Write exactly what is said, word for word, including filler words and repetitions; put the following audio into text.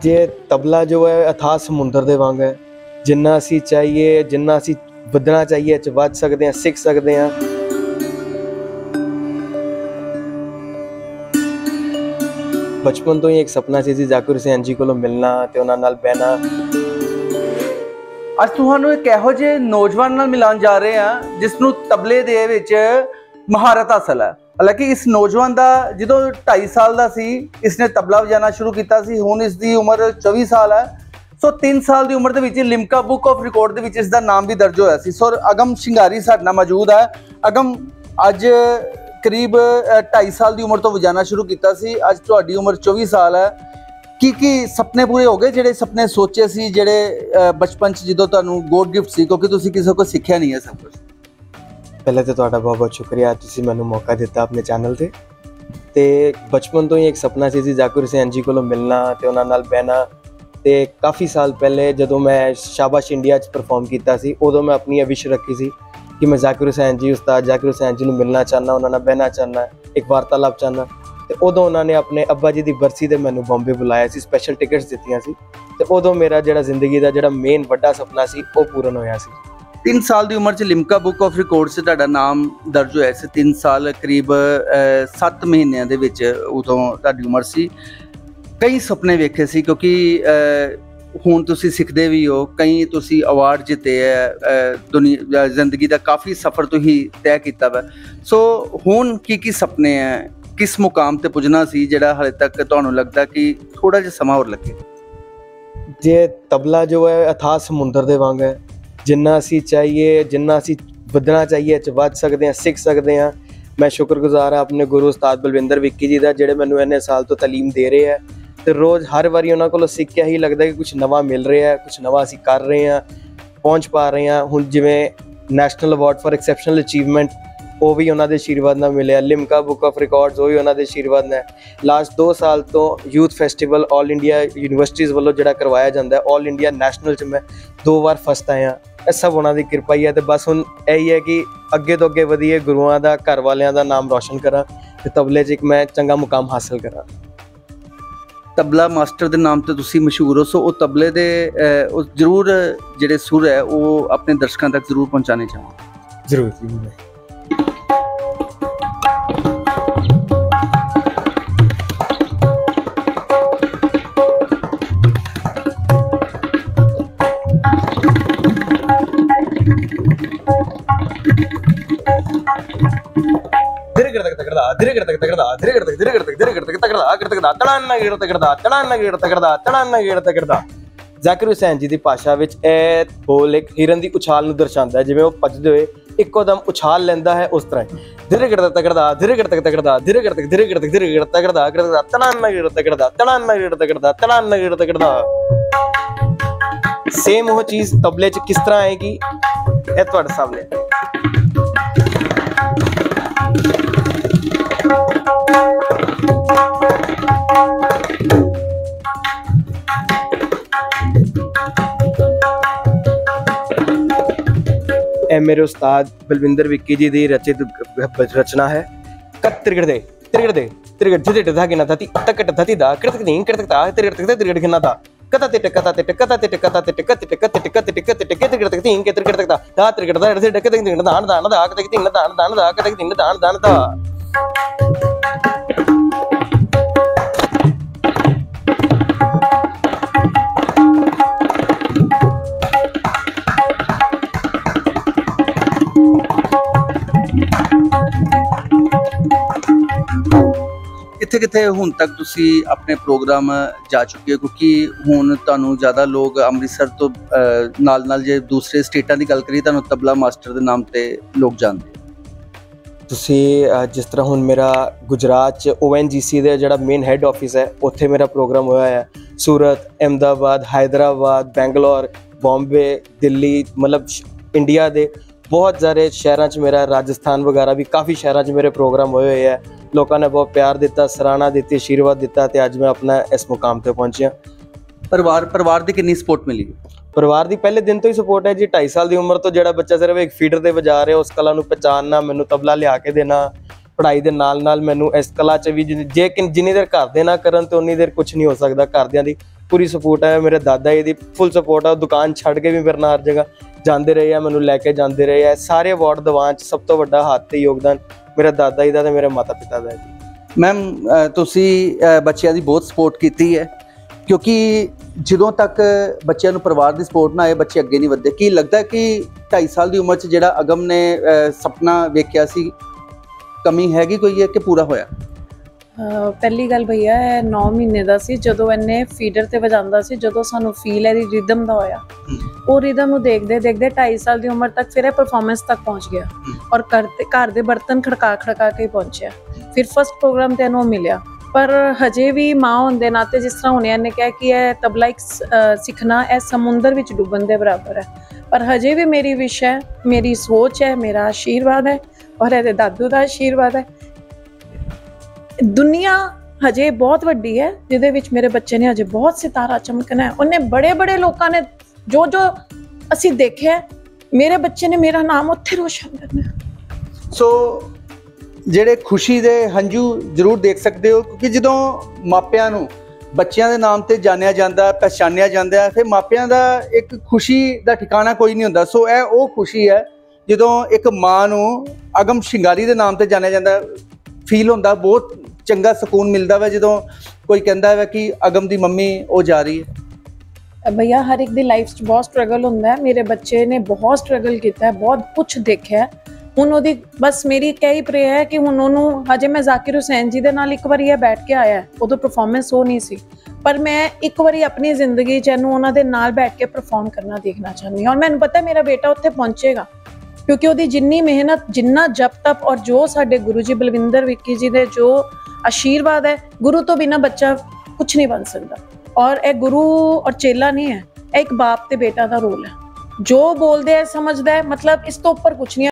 जे तबला जो है अथाह समुंदर दे वांग है, जिन्ना असी चाहिए जिन्ना असी वधना चाहिए च वध सकते हैं, सीख सकते हैं। बचपन तो ही एक सपना सी जाकिर हुसैन जी कोलों मिलना ते उन्हां नाल बहना। ਅੱਜ ਤੁਹਾਨੂੰ ਇੱਕ ਇਹੋ ਜਿਹੇ ਨੌਜਵਾਨ ਨਾਲ ਮਿਲਾਉਣ ਜਾ ਰਹੇ ਹਾਂ ਜਿਸ ਨੂੰ ਤਬਲੇ ਦੇ ਵਿੱਚ ਮਹਾਰਤ ਹਾਸਲ ਹੈ। ਹਾਲਾਂਕਿ ਇਸ ਨੌਜਵਾਨ ਦਾ ਜਦੋਂ ਢਾਈ ਸਾਲ ਦਾ ਸੀ ਇਸਨੇ ਤਬਲਾ ਵਜਾਣਾ ਸ਼ੁਰੂ ਕੀਤਾ ਸੀ। ਹੁਣ ਇਸ ਦੀ ਉਮਰ ਚੌਵੀ ਸਾਲ ਹੈ। ਸੋ ਤਿੰਨ ਸਾਲ ਦੀ ਉਮਰ ਦੇ ਵਿੱਚ ਲਿਮਕਾ ਬੁੱਕ ਆਫ ਰਿਕਾਰਡ ਦੇ ਵਿੱਚ ਇਸ ਦਾ ਨਾਮ ਵੀ ਦਰਜ ਹੋਇਆ ਸੀ। ਸੋ ਅਗਮ ਸ਼ਿੰਗਾਰੀ ਸਾਡੇ ਨਾਲ ਮੌਜੂਦ ਹੈ। ਅਗਮ ਅੱਜ ਕਰੀਬ ਢਾਈ ਸਾਲ ਦੀ ਉਮਰ ਤੋਂ ਵਜਾਣਾ ਸ਼ੁਰੂ ਕੀਤਾ ਸੀ। ਅੱਜ ਤੁਹਾਡੀ ਉਮਰ ਚੌਵੀ ਸਾਲ ਹੈ। ਕੀ ਕੀ ਸੁਪਨੇ ਪੂਰੇ ਹੋ ਗਏ ਜਿਹੜੇ ਸੁਪਨੇ ਸੋਚੇ ਸੀ, ਜਿਹੜੇ ਬਚਪਨ 'ਚ ਜਦੋਂ ਤੁਹਾਨੂੰ ਗੋਡ ਗਿਫਟ ਸੀ, ਕਿਉਂਕਿ ਤੁਸੀਂ ਕਿਸੇ ਕੋਲ ਸਿੱਖਿਆ ਨਹੀਂ ਹੈ ਸਭ ਕੁਝ? ਪਹਿਲੇ ਤਾਂ ਤੁਹਾਡਾ ਬਹੁਤ ਬਹੁਤ ਸ਼ੁਕਰੀਆ, ਤੁਸੀਂ ਮੈਨੂੰ ਮੌਕਾ ਦਿੱਤਾ ਆਪਣੇ ਚੈਨਲ ਤੇ। ਤੇ ਬਚਪਨ ਤੋਂ ਹੀ ਇੱਕ ਸੁਪਨਾ ਸੀ ਜੀ ਜਾਕਿਰ ਹੁਸੈਨ ਜੀ ਕੋਲੋਂ ਮਿਲਣਾ ਤੇ ਉਹਨਾਂ ਨਾਲ ਬਹਿਣਾ। ਤੇ ਕਾਫੀ ਸਾਲ ਪਹਿਲੇ ਜਦੋਂ ਮੈਂ ਸ਼ਾਬਾਸ਼ ਇੰਡੀਆ 'ਚ ਪਰਫਾਰਮ ਕੀਤਾ ਸੀ, ਉਦੋਂ ਮੈਂ ਆਪਣੀ ਇਹ ਵਿਸ਼ ਰੱਖੀ ਸੀ ਕਿ ਮੈਂ ਜਾਕਿਰ ਹੁਸੈਨ ਜੀ ਉਸਤਾਦ ਜਾਕਿਰ ਹੁਸੈਨ ਜੀ ਨੂੰ ਮਿਲਣਾ ਚਾਹੁੰਦਾ, ਉਹਨਾਂ ਨਾਲ ਬਹਿਣਾ ਚਾਹੁੰਦਾ, ਇੱਕ ਵਾਰਤਾਲਾਪ ਚਾਹੁੰਦਾ। ਤੇ ਉਦੋਂ ਉਹਨਾਂ ਨੇ ਆਪਣੇ ਅੱਬਾ ਜੀ ਦੀ ਬਰਸੀ ਤੇ ਮੈਨੂੰ ਬੰਬੇ ਬੁਲਾਇਆ ਸੀ, ਸਪੈਸ਼ਲ ਟਿਕਟਸ ਦਿੱਤੀਆਂ ਸੀ। ਤੇ ਉਦੋਂ ਮੇਰਾ ਜਿਹੜਾ ਜ਼ਿੰਦਗੀ ਦਾ ਜਿਹੜਾ ਮੇਨ ਵੱਡਾ ਸੁਪਨਾ ਸੀ ਉਹ ਪੂਰਨ ਹੋਇਆ ਸੀ। ਤਿੰਨ ਸਾਲ ਦੀ ਉਮਰ 'ਚ ਲਿਮਕਾ ਬੁੱਕ ਆਫ ਰਿਕਾਰਡ 'ਚ ਤੁਹਾਡਾ ਨਾਮ ਦਰਜ ਹੋਇਆ ਸੀ। ਤਿੰਨ ਸਾਲ ਕਰੀਬ ਸੱਤ ਮਹੀਨਿਆਂ ਦੇ ਵਿੱਚ ਉਦੋਂ ਤੁਹਾਡੀ ਉਮਰ ਸੀ। ਕਈ ਸੁਪਨੇ ਵੇਖੇ ਸੀ, ਕਿਉਂਕਿ ਹੁਣ ਤੁਸੀਂ ਸਿੱਖਦੇ ਵੀ ਹੋ, ਕਈ ਤੁਸੀਂ ਅਵਾਰਡ ਜਿੱਤੇ ਹੈ, ਦੁਨੀਆ ਜ਼ਿੰਦਗੀ ਦਾ ਕਾਫੀ ਸਫ਼ਰ ਤੁਸੀਂ ਤੈਅ ਕੀਤਾ ਵਾ। ਸੋ ਹੁਣ ਕੀ ਕੀ ਸੁਪਨੇ ਹੈ, ਕਿਸ ਮੁਕਾਮ ਤੇ ਪੁੱਜਣਾ ਸੀ ਜਿਹੜਾ ਹਾਲੇ ਤੱਕ ਤੁਹਾਨੂੰ ਲੱਗਦਾ ਕਿ ਥੋੜਾ ਜਿਹਾ ਸਮਾਂ ਹੋਰ ਲੱਗੇ? ਜੇ ਤਬਲਾ ਜੋ ਹੈ ਅਥਾਹ ਸਮੁੰਦਰ ਦੇ ਵਾਂਗ ਹੈ, ਜਿੰਨਾ ਅਸੀਂ ਚਾਹੀਏ ਜਿੰਨਾ ਅਸੀਂ ਵਧਣਾ ਚਾਹੀਏ ਚ ਵੱਧ ਸਕਦੇ ਹਾਂ, ਸਿੱਖ ਸਕਦੇ ਹਾਂ। ਮੈਂ ਸ਼ੁਕਰਗੁਜ਼ਾਰ ਹਾਂ ਆਪਣੇ ਗੁਰੂ ਉਸਤਾਦ ਬਲਵਿੰਦਰ ਵਿੱਕੀ ਜੀ ਦਾ, ਜਿਹੜੇ ਮੈਨੂੰ ਇੰਨੇ ਸਾਲ ਤੋਂ ਤਾਲੀਮ ਦੇ ਰਹੇ ਹੈ। ਤੇ ਰੋਜ਼ ਹਰ ਵਾਰੀ ਉਹਨਾਂ ਕੋਲੋਂ ਸਿੱਖ ਕੇ ਹੀ ਲੱਗਦਾ ਕਿ ਕੁਛ ਨਵਾਂ ਮਿਲ ਰਿਹਾ ਹੈ, ਕੁਛ ਨਵਾਂ ਅਸੀਂ ਕਰ ਰਹੇ ਹਾਂ, ਪਹੁੰਚ ਪਾ ਰਹੇ ਹਾਂ। ਹੁਣ ਜਿਵੇਂ national award for exceptional achievement, ਉਹ ਵੀ ਉਹਨਾਂ ਦੇ ਆਸ਼ੀਰਵਾਦ ਨਾਲ ਮਿਲਿਆ। ਲਿਮਕਾ ਬੁੱਕ ਆਫ ਰਿਕਾਰਡਸ, ਉਹ ਵੀ ਉਹਨਾਂ ਦੇ ਆਸ਼ੀਰਵਾਦ ਨਾਲ। ਲਾਸਟ ਦੋ ਸਾਲ ਤੋਂ youth festival all India universities ਵੱਲੋਂ ਜਿਹੜਾ ਕਰਵਾਇਆ ਜਾਂਦਾ, ਆਲ ਇੰਡੀਆ ਨੈਸ਼ਨਲ 'ਚ ਮੈਂ ਦੋ ਵਾਰ ਫਸਟ ਆਇਆ। ਇਹ ਸਭ ਉਹਨਾਂ ਦੀ ਕਿਰਪਾ ਹੀ ਹੈ। ਅਤੇ ਬਸ ਹੁਣ ਇਹੀ ਹੈ ਕਿ ਅੱਗੇ ਤੋਂ ਅੱਗੇ ਵਧੀਏ, ਗੁਰੂਆਂ ਦਾ, ਘਰ ਵਾਲਿਆਂ ਦਾ ਨਾਮ ਰੋਸ਼ਨ ਕਰਾਂ ਅਤੇ ਤਬਲੇ 'ਚ ਇੱਕ ਮੈਂ ਚੰਗਾ ਮੁਕਾਮ ਹਾਸਲ ਕਰਾਂ। ਤਬਲਾ ਮਾਸਟਰ ਦੇ ਨਾਮ ਤੇ ਤੁਸੀਂ ਮਸ਼ਹੂਰ ਹੋ। ਸੋ ਉਹ ਤਬਲੇ ਦੇ ਉਹ ਜ਼ਰੂਰ ਜਿਹੜੇ ਸੁਰ ਹੈ ਉਹ ਆਪਣੇ ਦਰਸ਼ਕਾਂ ਤੱਕ ਜ਼ਰੂਰ ਪਹੁੰਚਾਉਣੇ ਚਾਹਾਂਗਾ। ਜ਼ਰੂਰ ਜੀ। ਜ਼ਾਕਿਰ ਹੁਸੈਨ ਜੀ ਦੀ ਭਾਸ਼ਾ ਵਿੱਚ ਇਹ ਬੋਲ ਇੱਕ ਹਿਰਨ ਦੀ ਉਛਾਲ ਨੂੰ ਦਰਸਾਉਂਦਾ ਹੈ। ਜਿਵੇਂ ਉਹ ਭੱਜਦੇ ਹੋਏ ਇੱਕੋ ਦਮ ਉਛਾਲ ਲੈਂਦਾ ਹੈ, ਉਸ ਤਰ੍ਹਾਂ ਧੀਰੇ ਗਿਰਦਾ ਤਗੜਦਾ ਧੀਰੇ ਗਿਰਦਾ ਤਗੜਦਾ ਧੀਰੇ ਗਿਰਦਾ ਧੀਰੇ ਗਿਰਦਾ ਧੀਰੇ ਗਿਰਦਾ ਤਗੜਦਾ ਗਿਰਦਾ ਤੜਾਨਾ ਗਿਰਦਾ ਤਗੜਦਾ ਤੜਾਨਾ ਗਿਰਦਾ ਤਗੜਦਾ ਤੜਾਨਾ ਗਿਰਦਾ ਤਗੜਦਾ। ਸੇਮ ਉਹ ਚੀਜ਼ ਤਬਲੇ 'ਚ ਕਿਸ ਤਰ੍ਹਾਂ ਆਏਗੀ ਇਹ ਤੁਹਾਡੇ ਸਾਹਮਣੇ। ਇਹ ਮੇਰੇ ਉਸਤਾਦ ਬਲਵਿੰਦਰ ਵਿੱਕੀ ਜੀ ਦੀ ਰਚਿਤ ਰਚਨਾ ਹੈ। ਤਿਰਗੜਦੇ ਤਿਰਗੜਦੇ ਤਿਰਗੜ ਜਿਦੇ ਧਾਗੇ ਨਾ ਧਤੀ ਤਕਟ ਧਤੀ ਦਾ ਕਿਰਤਕ ਨਹੀਂ ਕਿਰਤਕ ਤਾ ਤਿਰਗੜ ਤਕ ਤਿਰਗੜ ਕਿੰਨਾ ਦਾ ਕਤਾ ਤੇ ਟਕਤਾ ਤੇ ਟਕਤਾ ਤੇ ਟਕਤਾ ਤੇ ਟਕਤ ਤੇ ਟਕਤ ਤੇ ਟਕਤ ਤੇ ਟਕਤ ਤੇ ਟਕਤ ਤਿਰਗੜ ਤਕ ਤਿੰਨ ਕੇ ਤਿਰਗੜ ਤਕ ਦਾ ਤਿਰਗੜ ਦਾ ਤੇ ਟਕਤ ਤਿੰਨ ਦਾਣ ਦਾਣ ਦਾ ਕਤਕ ਤਿੰਨ ਦਾਣ ਦਾਣ ਦਾ ਕਤਕ ਤਿੰਨ ਦਾਣ ਦਾਣ ਦਾ। ਕਿੱਥੇ ਕਿੱਥੇ ਹੁਣ ਤੱਕ ਤੁਸੀਂ ਆਪਣੇ ਪ੍ਰੋਗਰਾਮ ਜਾ ਚੁੱਕੇ ਹੋ? ਕਿਉਂਕਿ ਹੁਣ ਤੁਹਾਨੂੰ ਜ਼ਿਆਦਾ ਲੋਕ ਅੰਮ੍ਰਿਤਸਰ ਤੋਂ ਨਾਲ ਨਾਲ ਜੇ ਦੂਸਰੇ ਸਟੇਟਾਂ ਦੀ ਗੱਲ ਕਰੀਏ, ਤੁਹਾਨੂੰ ਤਬਲਾ ਮਾਸਟਰ ਦੇ ਨਾਮ ਤੇ ਲੋਕ ਜਾਣਦੇ। ਤੁਸੀਂ ਜਿਸ ਤਰ੍ਹਾਂ ਹੁਣ ਮੇਰਾ ਗੁਜਰਾਤ 'ਚ ਓ ਐਨ ਜੀ ਸੀ ਦਾ ਜਿਹੜਾ ਮੇਨ ਹੈੱਡ ਆਫਿਸ ਹੈ, ਉੱਥੇ ਮੇਰਾ ਪ੍ਰੋਗਰਾਮ ਹੋਇਆ ਹੈ। ਸੂਰਤ, ਅਹਿਮਦਾਬਾਦ, ਹੈਦਰਾਬਾਦ, ਬੈਂਗਲੌਰ, ਬੰਬੇ, ਦਿੱਲੀ, ਮਤਲਬ ਇੰਡੀਆ ਦੇ ਬਹੁਤ ਸਾਰੇ ਸ਼ਹਿਰਾਂ 'ਚ ਮੇਰਾ, ਰਾਜਸਥਾਨ ਵਗੈਰਾ ਵੀ ਕਾਫੀ ਸ਼ਹਿਰਾਂ 'ਚ ਮੇਰੇ ਪ੍ਰੋਗਰਾਮ ਹੋਏ ਹੋਏ ਹੈ। ਲੋਕਾਂ ਨੇ ਬਹੁਤ ਪਿਆਰ ਦਿੱਤਾ, ਸਰਾਹਨਾ ਦਿੱਤੀ, ਆਸ਼ੀਰਵਾਦ ਦਿੱਤਾ ਅਤੇ ਅੱਜ ਮੈਂ ਆਪਣਾ ਇਸ ਮੁਕਾਮ 'ਤੇ ਪਹੁੰਚਿਆ। ਪਰਿਵਾਰ ਪਰਿਵਾਰ ਦੀ ਕਿੰਨੀ ਸਪੋਰਟ ਮਿਲੀ? ਪਰਿਵਾਰ ਦੀ ਪਹਿਲੇ ਦਿਨ ਤੋਂ ਹੀ ਸਪੋਰਟ ਹੈ ਜੀ। ਢਾਈ ਸਾਲ ਦੀ ਉਮਰ ਤੋਂ ਜਿਹੜਾ ਬੱਚਾ ਸਿਰਫ ਇੱਕ ਫੀਡਰ 'ਤੇ ਵਜਾ ਰਿਹਾ, ਉਸ ਕਲਾ ਨੂੰ ਪਹਿਚਾਨਣਾ, ਮੈਨੂੰ ਤਬਲਾ ਲਿਆ ਕੇ ਦੇਣਾ, ਪੜ੍ਹਾਈ ਦੇ ਨਾਲ ਨਾਲ ਮੈਨੂੰ ਇਸ ਕਲਾ 'ਚ ਵੀ ਜੇ ਜਿੰਨੀ ਦੇਰ ਘਰ ਦੇ ਨਾ ਕਰਨ ਤਾਂ ਉਨੀ ਦੇਰ ਕੁਛ ਨਹੀਂ ਹੋ ਸਕਦਾ। ਘਰਦਿਆਂ ਦੀ ਪੂਰੀ ਸਪੋਰਟ ਹੈ। ਮੇਰੇ ਦਾਦਾ ਜੀ ਦੀ ਫੁੱਲ ਸਪੋਰਟ ਹੈ। ਦੁਕਾਨ ਛੱਡ ਕੇ ਵੀ ਮੇਰੇ ਨਾਲ ਹਰ ਜਗ੍ਹਾ ਜਾਂਦੇ ਰਹੇ ਆ, ਮੈਨੂੰ ਲੈ ਕੇ ਜਾਂਦੇ ਰਹੇ ਆ। ਸਾਰੇ ਅਵਾਰਡ ਦਿਵਾਉਣ 'ਚ ਸਭ ਤੋਂ ਵੱਡਾ ਹੱਥ ਤੇ ਯੋਗਦਾਨ ਮੇਰੇ ਦਾਦਾ ਜੀ ਦਾ ਤੇ ਮੇਰੇ ਮਾਤਾ ਪਿਤਾ ਦਾ ਹੈ। ਮੈਮ ਤੁਸੀਂ ਅ, ਬੱਚਿਆਂ ਦੀ ਬਹੁਤ ਸਪੋਰਟ ਕੀਤੀ ਹੈ, ਕਿਉਂਕਿ ਜਦੋਂ ਤੱਕ ਬੱਚਿਆਂ ਨੂੰ ਪਰਿਵਾਰ ਦੀ ਸਪੋਰਟ ਨਾ ਆਏ ਬੱਚੇ ਅੱਗੇ ਨਹੀਂ ਵਧਦੇ। ਕੀ ਲੱਗਦਾ ਕਿ ਢਾਈ ਸਾਲ ਦੀ ਉਮਰ 'ਚ ਜਿਹੜਾ ਅਗਮ ਨੇ ਅ, ਸੁਪਨਾ ਵੇਖਿਆ ਸੀ, ਕਮੀ ਹੈਗੀ ਕੋਈ ਹੈ ਕਿ ਪੂਰਾ ਹੋਇਆ? ਅਹ ਪਹਿਲੀ ਗੱਲ ਭਈਆ ਇਹ ਨੌ ਮਹੀਨੇ ਦਾ ਸੀ ਜਦੋਂ ਇਹਨੇ ਫੀਡਰ ਤੇ ਵਜਾਉਂਦਾ ਸੀ। ਜਦੋਂ ਸਾਨੂੰ ਫੀਲ ਇਹਦੀ ਰਿਦਮ ਦਾ ਹੋਇਆ, ਉਹ ਰਿਦਮ ਨੂੰ ਦੇਖਦੇ ਦੇਖਦੇ ਢਾਈ ਸਾਲ ਦੀ ਉਮਰ ਤੱਕ ਫਿਰ ਇਹ ਪਰਫਾਰਮੈਂਸ ਤੱਕ ਪਹੁੰਚ ਗਿਆ ਔਰ ਘਰ ਤੇ ਘਰ ਦੇ ਬਰਤਨ ਖੜਕਾ ਖੜਕਾ ਕੇ ਪਹੁੰਚਿਆ। ਫਿਰ ਫਸਟ ਪ੍ਰੋਗਰਾਮ ਤੇ ਇਹਨੂੰ ਮਿਲਿਆ, ਪਰ ਹਜੇ ਵੀ ਮਾਂ ਹੋਣ ਦੇ ਨਾਤੇ ਜਿਸ ਤਰ੍ਹਾਂ ਹੁਣੇ ਇਹਨੇ ਕਿਹਾ ਕਿ ਇਹ ਤਬਲਾ ਇੱਕ ਸਿੱਖਣਾ ਇਹ ਸਮੁੰਦਰ ਵਿੱਚ ਡੁੱਬਣ ਦੇ ਬਰਾਬਰ ਹੈ। ਪਰ ਹਜੇ ਵੀ ਮੇਰੀ ਵਿਸ਼ ਹੈ, ਮੇਰੀ ਸੋਚ ਹੈ, ਮੇਰਾ ਆਸ਼ੀਰਵਾਦ ਹੈ ਔਰ ਇਹਦੇ ਦਾਦੂ ਦਾ ਆਸ਼ੀਰਵਾਦ ਹੈ। ਦੁਨੀਆ ਹਜੇ ਬਹੁਤ ਵੱਡੀ ਹੈ ਜਿਹਦੇ ਵਿੱਚ ਮੇਰੇ ਬੱਚੇ ਨੇ ਹਜੇ ਬਹੁਤ ਸਿਤਾਰਾ ਚਮਕਣਾ ਹੈ। ਉਹਨੇ ਬੜੇ ਬੜੇ ਲੋਕਾਂ ਨੇ ਜੋ ਜੋ ਅਸੀਂ ਦੇਖਿਆ, ਮੇਰੇ ਬੱਚੇ ਨੇ ਮੇਰਾ ਨਾਮ ਉੱਥੇ ਰੋਸ਼ਨ ਕਰਨਾ। ਸੋ ਜਿਹੜੇ ਖੁਸ਼ੀ ਦੇ ਹੰਝੂ ਜ਼ਰੂਰ ਦੇਖ ਸਕਦੇ ਹੋ, ਕਿਉਂਕਿ ਜਦੋਂ ਮਾਪਿਆਂ ਨੂੰ ਬੱਚਿਆਂ ਦੇ ਨਾਮ ਤੇ ਜਾਣਿਆ ਜਾਂਦਾ, ਪਛਾਣਿਆ ਜਾਂਦਾ, ਫਿਰ ਮਾਪਿਆਂ ਦਾ ਇੱਕ ਖੁਸ਼ੀ ਦਾ ਠਿਕਾਣਾ ਕੋਈ ਨਹੀਂ ਹੁੰਦਾ। ਸੋ ਇਹ ਉਹ ਖੁਸ਼ੀ ਹੈ ਜਦੋਂ ਇੱਕ ਮਾਂ ਨੂੰ ਅਗਮ ਸ਼ਿੰਗਾਰੀ ਦੇ ਨਾਮ ਤੇ ਜਾਣਿਆ ਜਾਂਦਾ। ਫੀਲ ਹੁੰਦਾ, ਬਹੁਤ ਚੰਗਾ ਸਕੂਨ ਮਿਲਦਾ ਵਾ ਜਦੋਂ ਕੋਈ ਕਹਿੰਦਾ ਵਾ ਕਿ ਅਗਮ ਦੀ ਮੰਮੀ ਉਹ ਜਾ ਰਹੀ ਹੈ। ਭਈਆ ਹਰ ਇੱਕ ਦੀ ਲਾਈਫ 'ਚ ਬਹੁਤ ਸਟਰਗਲ ਹੁੰਦਾ ਹੈ। ਮੇਰੇ ਬੱਚੇ ਨੇ ਬਹੁਤ ਸਟਰਗਲ ਕੀਤਾ ਹੈ, ਬਹੁਤ ਕੁਛ ਦੇਖਿਆ। ਹੁਣ ਉਹਦੀ ਬਸ ਮੇਰੀ ਕਈ ਪ੍ਰੇ ਹੈ ਕਿ ਹੁਣ ਉਹਨੂੰ, ਹਜੇ ਮੈਂ ਜ਼ਾਕਿਰ ਹੁਸੈਨ ਜੀ ਦੇ ਨਾਲ ਇੱਕ ਵਾਰੀ ਇਹ ਬੈਠ ਕੇ ਆਇਆ, ਉਦੋਂ ਪਰਫਾਰਮੈਂਸ ਉਹ ਨਹੀਂ ਸੀ, ਪਰ ਮੈਂ ਇੱਕ ਵਾਰੀ ਆਪਣੀ ਜ਼ਿੰਦਗੀ 'ਚ ਇਹਨੂੰ ਉਹਨਾਂ ਦੇ ਨਾਲ ਬੈਠ ਕੇ ਪਰਫਾਰਮ ਕਰਨਾ ਦੇਖਣਾ ਚਾਹੁੰਦੀ ਹਾਂ। ਔਰ ਮੈਨੂੰ ਪਤਾ ਮੇਰਾ ਬੇਟਾ ਉੱਥੇ ਪਹੁੰਚੇਗਾ, ਕਿਉਂਕਿ ਉਹਦੀ ਜਿੰਨੀ ਮਿਹਨਤ, ਜਿੰਨਾ ਜਪ ਤਪ ਔਰ ਜੋ ਸਾਡੇ ਗੁਰੂ ਜੀ ਬਲਵਿੰਦਰ ਵਿੱਕੀ ਜੀ ਦੇ ਜੋ ਆਸ਼ੀਰਵਾਦ ਹੈ, ਗੁਰੂ ਤੋਂ ਬਿਨਾਂ ਬੱਚਾ ਕੁਛ ਨਹੀਂ ਬਣ ਸਕਦਾ। ਔਰ ਇਹ ਗੁਰੂ ਔਰ ਚੇਲਾ ਨਹੀਂ ਹੈ, ਇਹ ਇੱਕ ਬਾਪ ਤੇ ਬੇਟਾ ਦਾ ਰੋਲ ਹੈ। ਜੋ ਬੋਲਦੇ ਹੈ ਸਮਝਦਾ ਹੈ, ਮਤਲਬ ਇਸ ਤੋਂ ਉੱਪਰ ਕੁਛ ਨਹੀਂ ਹੈ।